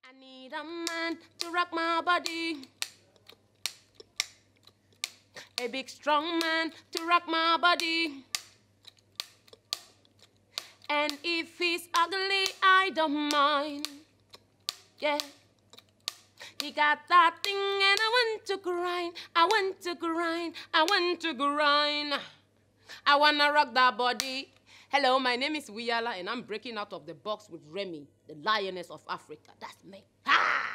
I need a man to rock my body. A big strong man to rock my body. And if he's ugly, I don't mind. Yeah. He got that thing and I want to grind. I want to grind. I want to grind. I want to rock that body. Hello, my name is Wiyaala and I'm breaking out of the box with Remy, the lioness of Africa. That's me. Ha!